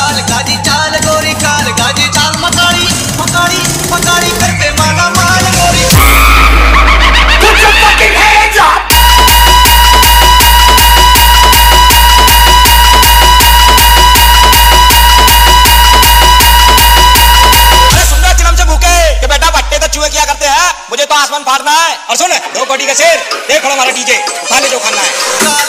चाल गाजी चाल गोरी चाल गाजी चाल मकाड़ी मकाड़ी मकाड़ी करके माला माल गोरी Put your fucking hands up अरे सुन रहा चिलम से भूखे कि बेटा भट्टे तो चूहे क्या करते हैं मुझे तो आसमान फाड़ना है और सुन 2 कोटी का शेर देख लो हमारा डीजे खा ले जो खाना है